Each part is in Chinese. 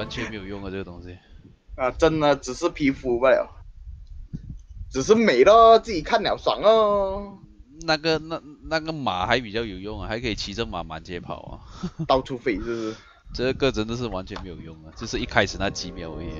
完全没有用啊，这个东西。 啊，真的只是皮肤罢了，只是美咯，自己看了爽哦。 那个马还比较有用啊，还可以骑着马满街跑啊。 到处飞是不是？ 这个真的是完全没有用啊，就是一开始那几秒而已。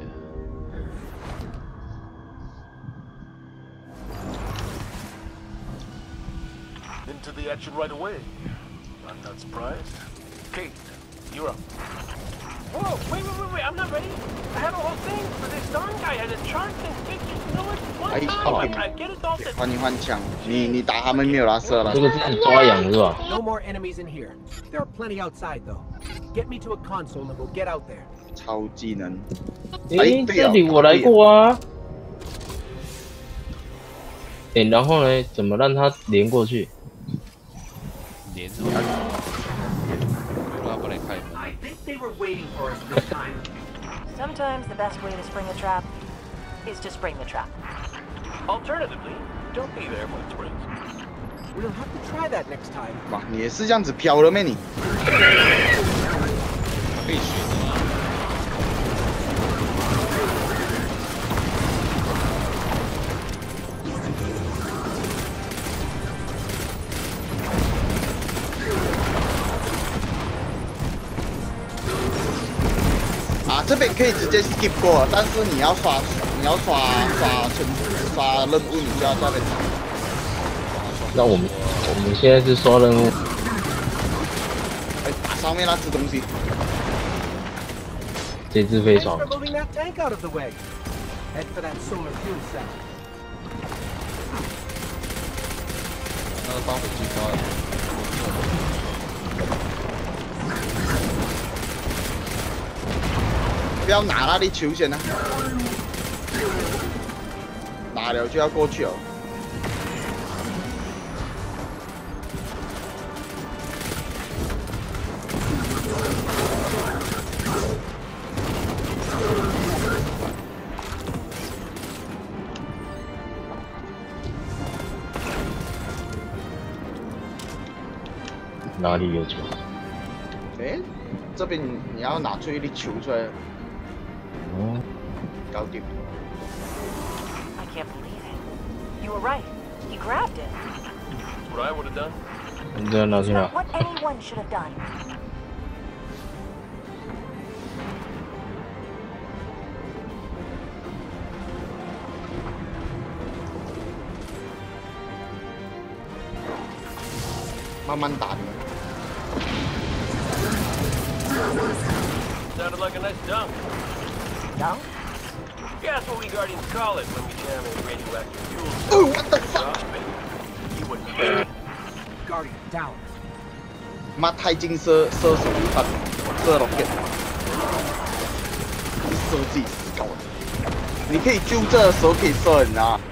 Into the action right away. I'm not surprised. Kate, you're up. Whoa, wait, I'm not ready. I had a whole thing for this Don guy had a chart and pictures. You know what? One time I get it all set. 换你换枪，你打他们没有拉射了。 这个是抓痒是吧？ No more enemies in here. There are plenty outside though. Get me to a console and we'll get out there. 超技能。 诶，这里我来过啊。诶，然后呢？怎么让它连过去？ 连着。拉过来开门。 I think they were waiting for us this time. Sometimes the best way to spring a trap is to spring the trap. Alternatively, don't be there when it springs. We'll have to try that next time. 哇，你也是这样子飘的咩你？ 可以学的啊。 啊，这边可以直接 skip 过，但是你要刷任务，你就要在那边打。 那我们现在是刷任务。 哎，打上面那只东西。 这只飞船。 Thanks for moving that tank out of the way. Head for that solar fuel cell. 那个放火机发。 不要拿那粒球先啊！拿了就要过去哦。 哪里有球？ 哎，这边你要拿出一粒球出来。 哦， 搞定。 I can't believe it. You were right. He grabbed it. What I would have done? 你这样拿去哪？ What anyone should have done. 慢慢打的。 Sounded like a nice dunk. Dunk? Yeah, that's what we Guardians call it when we jam a radioactive fuel. Oh, what the fuck? You wouldn't. Guardian down. 妈，太近射手榴弹，射 rocket， 射自己死搞的。你可以就这的时候可以射人啊。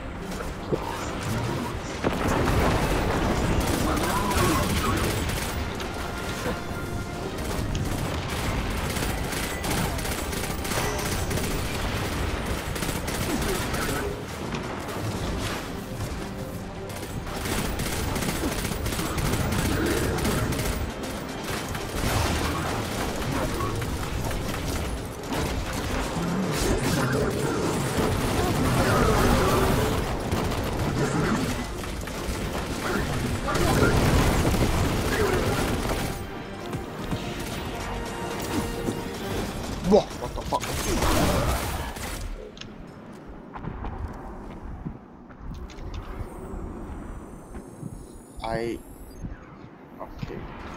哇 ，what the fuck！ OK。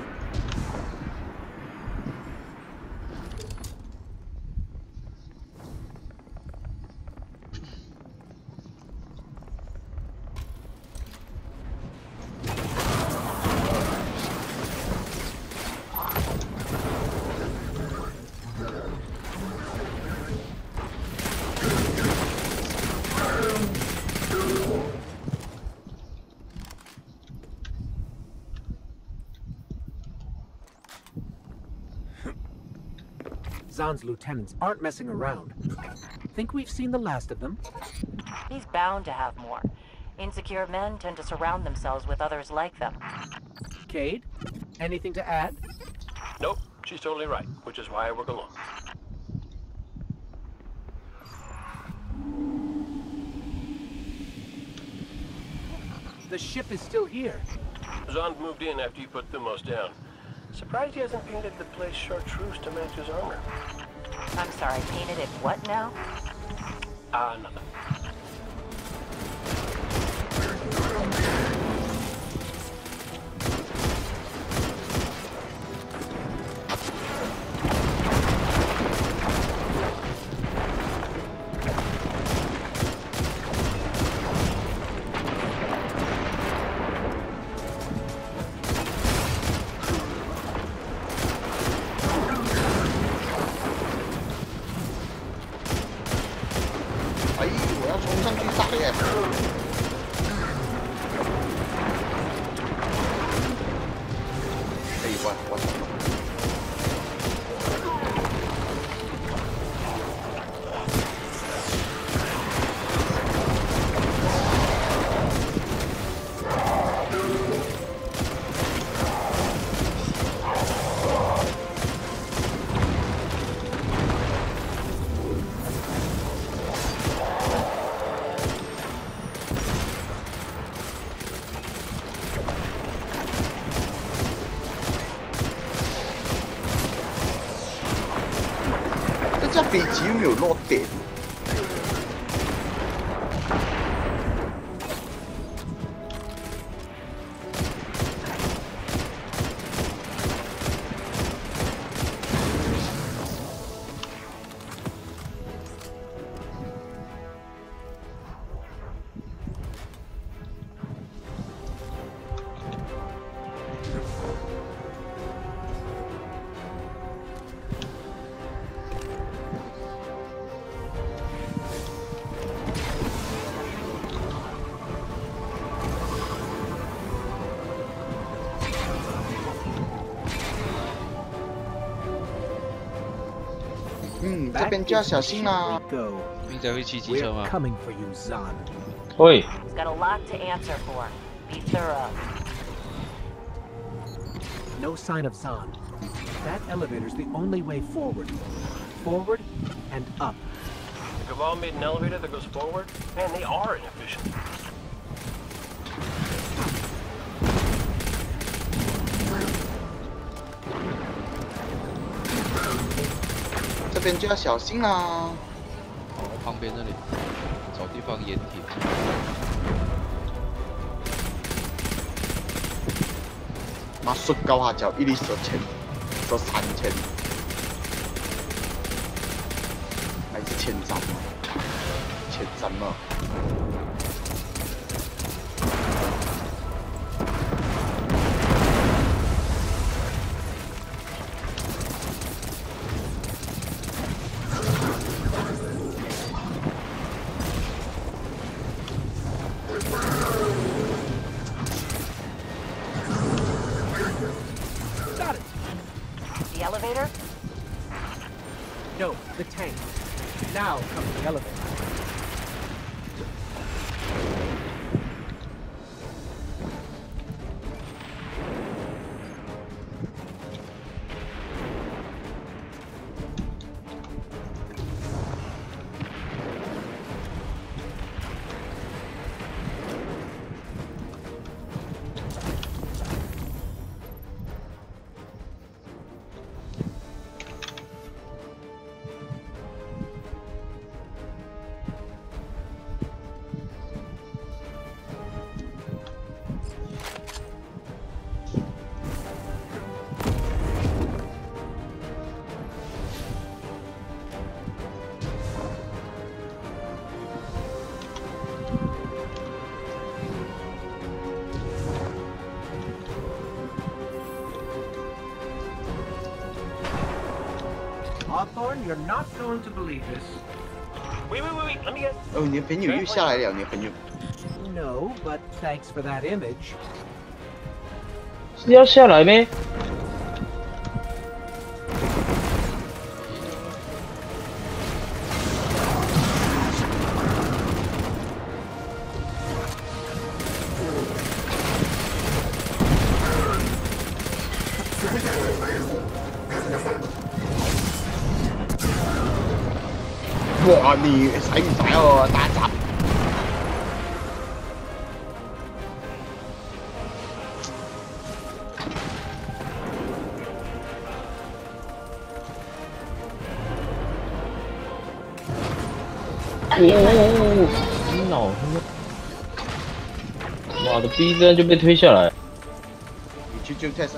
Zahn's lieutenants aren't messing around. Think we've seen the last of them? He's bound to have more. Insecure men tend to surround themselves with others like them. Cade, anything to add? Nope, she's totally right, which is why I work alone. The ship is still here. Zond moved in after you put Thumos down. Surprised he hasn't painted the place chartreuse to match his armor. I'm sorry, painted it what now? Nothing. 哎，我要冲上去杀耶！哎，我操！这架飞机有没有落点？这边就要小心啦。 兵仔会骑机车 We're 吗？ coming for you, Zon. 喂， He's got a lot to answer for. Be thorough. No sign of Zon. That elevator's the only way forward. Forward and up. The Cabal made an elevator that goes forward? Man, they are inefficient. 这边就要小心啦。 哦，旁边那里，找地方掩体。 妈，摔高下脚，一粒射千，射3000，还是1300嘛。 Got it. The elevator? No, the tank. Now comes the elevator. Hawthorne, you're not going to believe this. Wait, let me guess. 哦，你的朋友又下来了，你的朋友。 No, but thanks for that image. 是要下来咩？ 哇，你使唔使哦？打一集？ 哦，你老他妈！妈的，逼真就被推下来。 你去救泰森。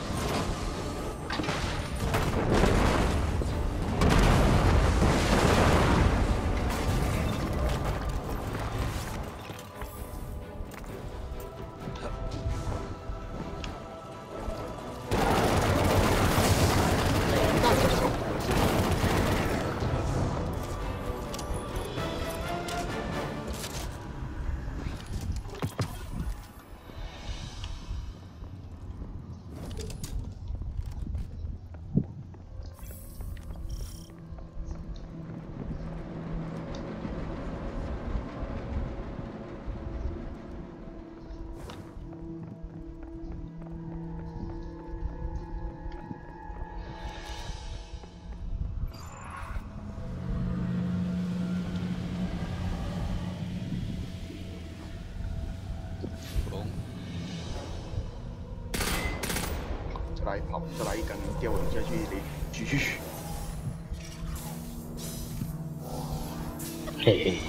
来跑，再来一根吊人下去，你继续。 嘿嘿。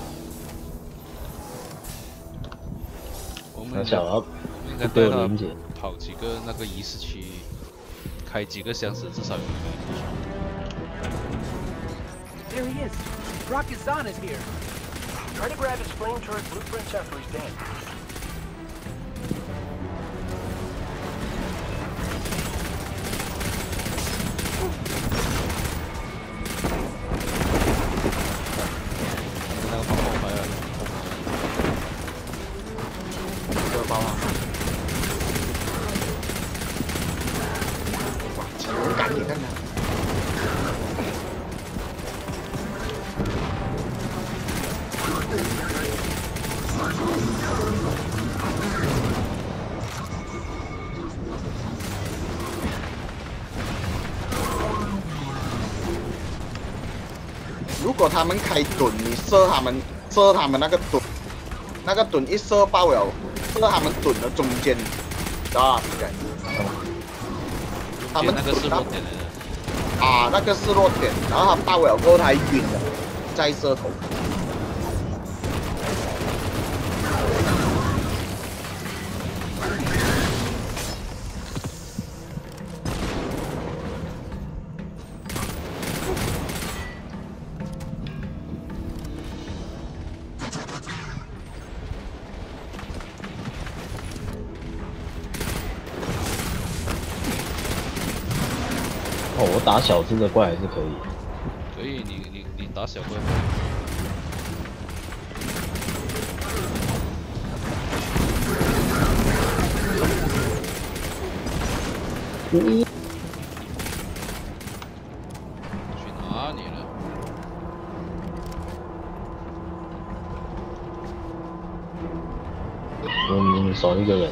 我们那小了， 应该带他跑几个那个仪式区，开几个箱子，至少有一个。 There he is. Rocket Zahn is here. Try to grab his flame turret blueprints after he's dead. Cắn 如果他们开盾，你射他们那个盾，那个盾一射爆了，射他们盾的中间，啊，这样。他们那个是弱点来的。 啊，那个是弱点，然后他爆了过后他晕了，再射头。 哦，我打小只的怪还是可以。 可以，你打小怪。去哪里了？ 少一个人。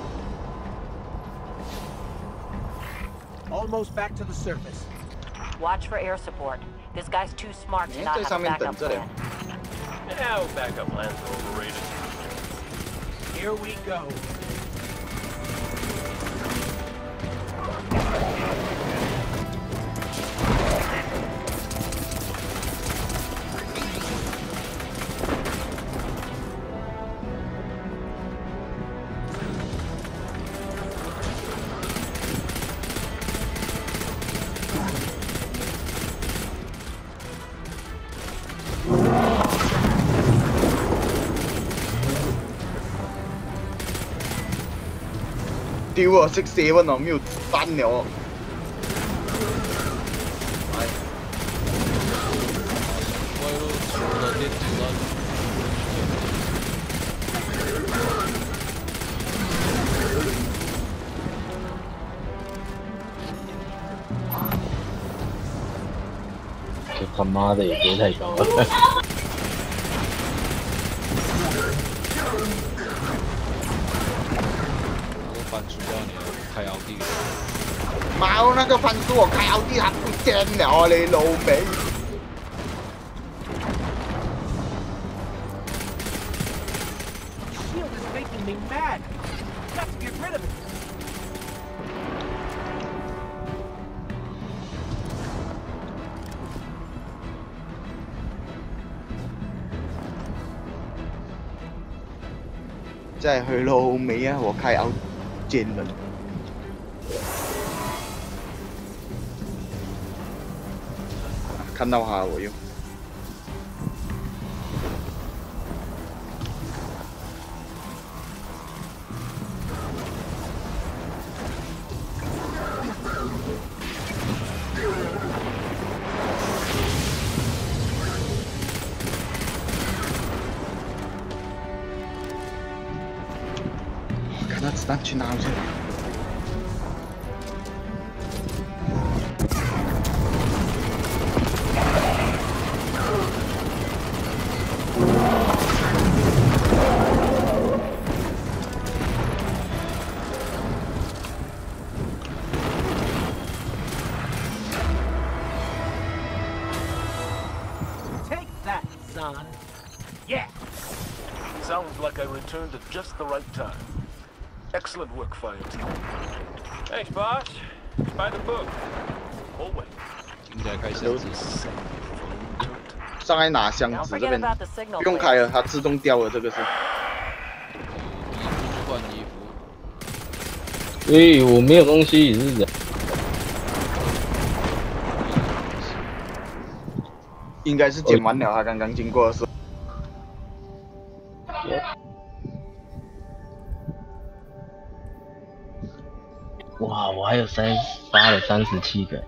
Almost back to the surface. Watch for air support. This guy's too smart to not have a backup plan. Now backup plans are overrated. Here we go. 丟啊！6 7啊，沒有彈了。係。 怪咯，除了電子彈。 这他妈的也别太高了。 翻出掉你開奧迪。 冇那個分數我開奧迪還不正了啊！你老味。 Shield is making me mad. Got to get rid of it. 再去老尾啊！我开奥见人。看到他我又。看他子弹去哪去了？ Take that, son. Yeah. Sounds like I returned at just the right time. Excellent work, fire team. Thanks, boss. It's by the book. Oh wait. 应该开箱子。 上来拿箱 Don't 子 forget 这边 about the signal 不用 plates. 开了，它自动掉了，这个是。 衣服换衣服。 诶，我没有东西，是的。 应该是捡完了，他刚刚经过的时候。 哇，我还有发了37个。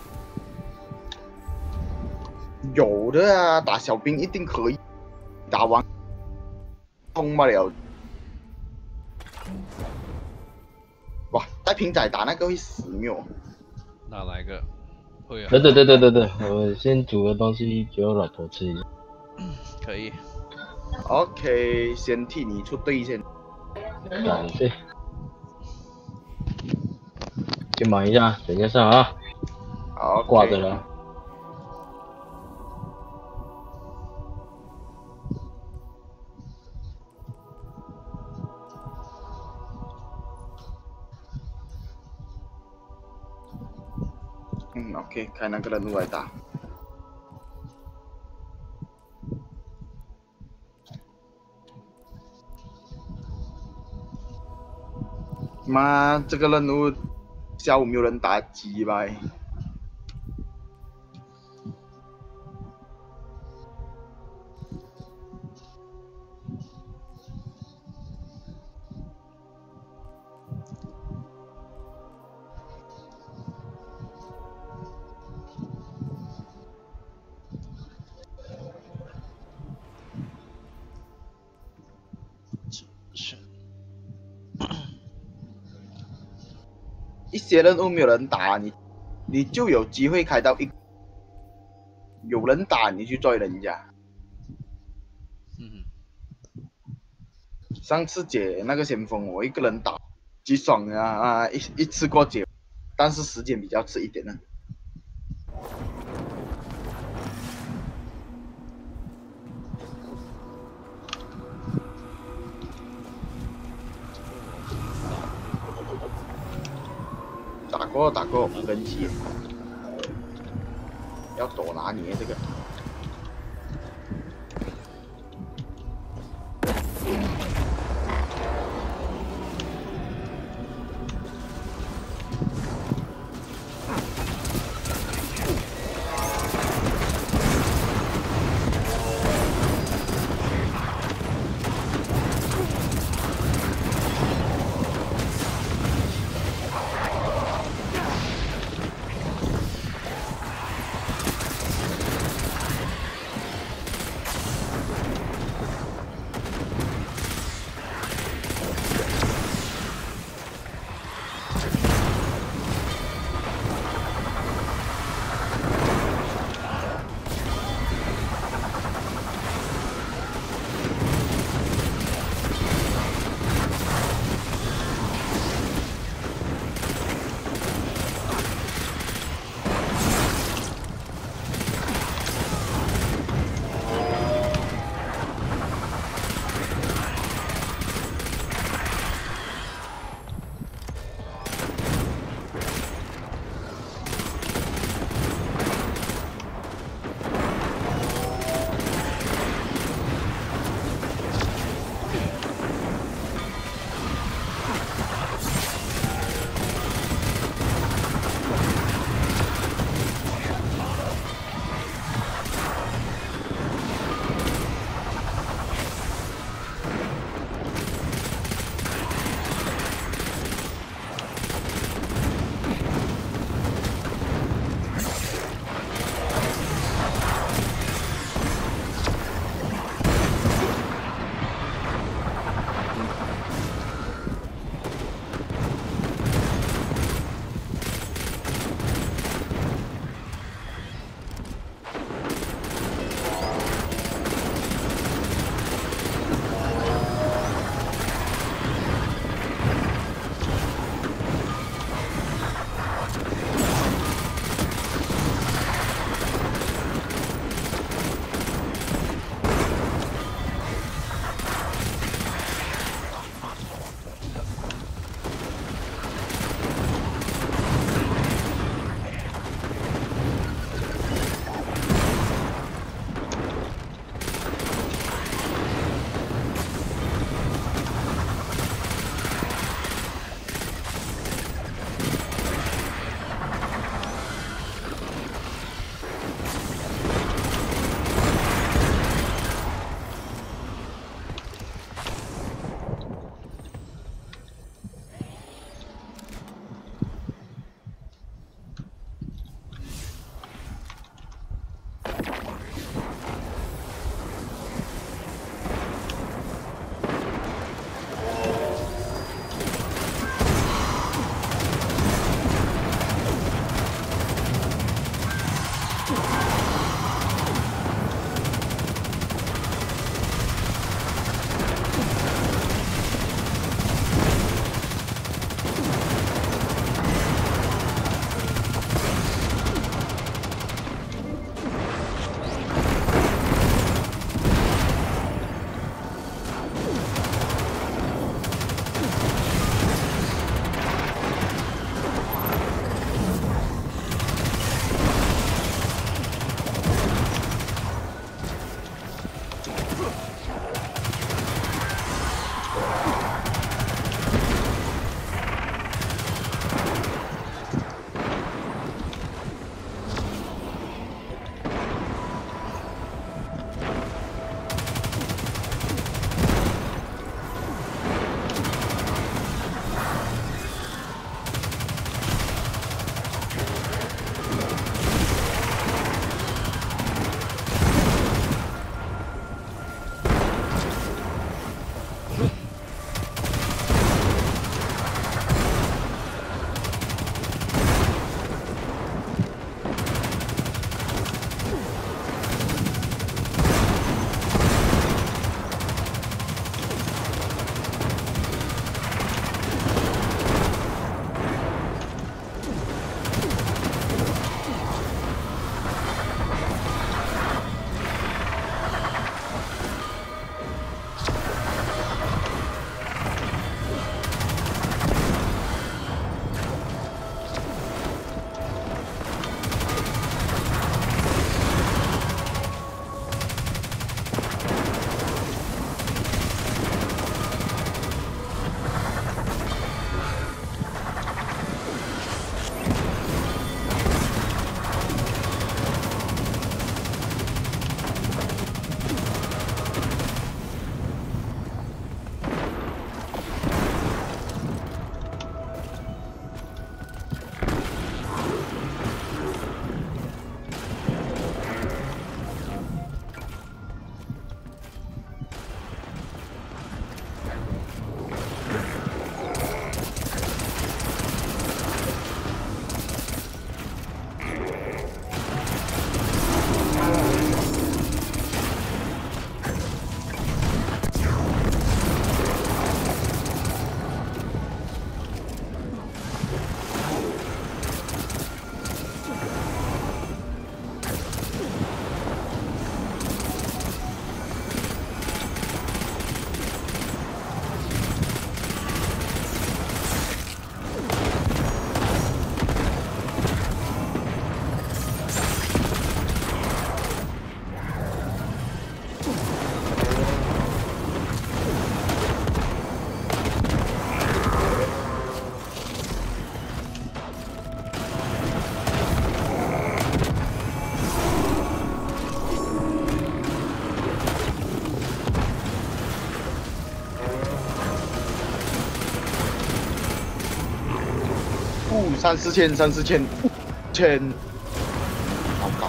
有的啊，打小兵一定可以，打完通不了。哇，带瓶仔打那个会死谬。 哪来个？会啊。 对，我先煮个东西给我老婆吃一下。 可以。 OK， 先替你出队先。 感谢。去忙一下，等一下上啊。 好， 挂着了。 OK， 开那个任务来打。妈，这个任务下午没有人打鸡吧？一些任务没有人打你就有机会开到有人打你去追人家。上次解那个先锋我一个人打，极爽啊！一次过解，但是时间比较迟一点呢。打过无人机，要躲拿捏这个。 3、4千，3、4千，1000，好高。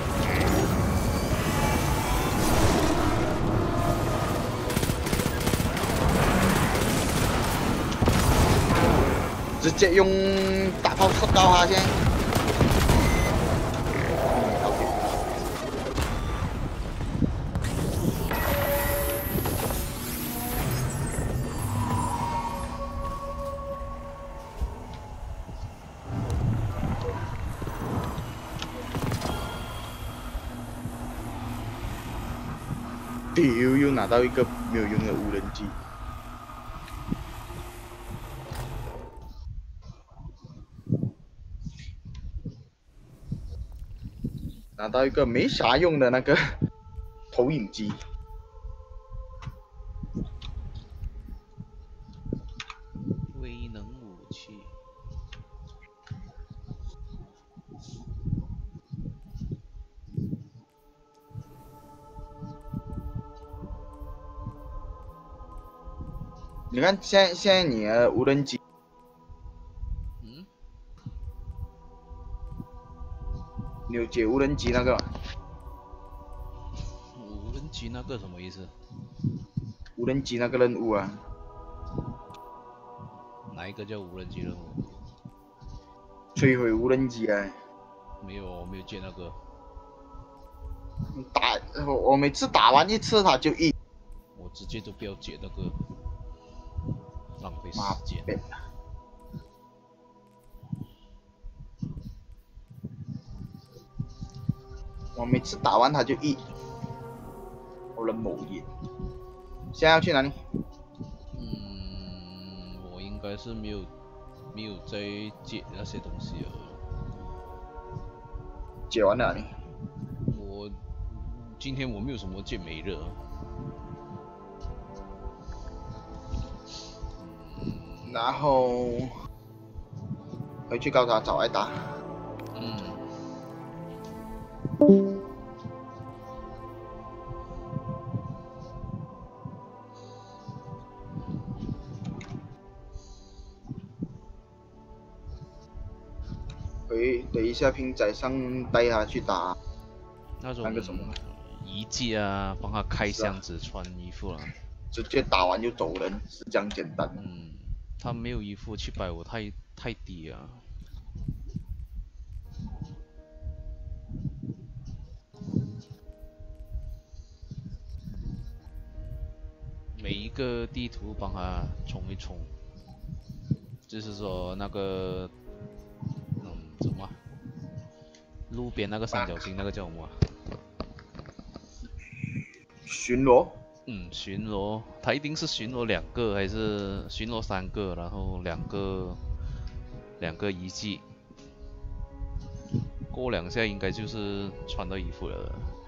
直接用大炮射到他先。屌，又拿到一个没有用的无人机。拿到一个没啥用的那个投影机。 威能武器。 你看现在你的无人机，你有解无人机那个吗？ 无人机那个什么意思？ 无人机那个任务啊？ 哪一个叫无人机任务？ 摧毁无人机啊！ 没有，我没有接那个。 我每次打完一次他就1。 我直接就不要解那个，浪费时间。 我每次打完他就1，我人某眼。现在要去哪里？ 我应该是没有再解那些东西了。 解完了你？ 今天我没有什么解没热。 然后回去高塔找艾达。等一下拼仔上带他去打那种那个什么遗迹啊，帮他开箱子、穿衣服了。 直接打完就走人，是这样简单。 他没有衣服750太低啊。每一个地图帮他冲一冲，就是说那个，什么？路边那个三角形那个叫什么？ 巡逻。 巡逻，他一定是巡逻2个还是巡逻3个，然后两个遗迹，过2下应该就是穿到衣服了。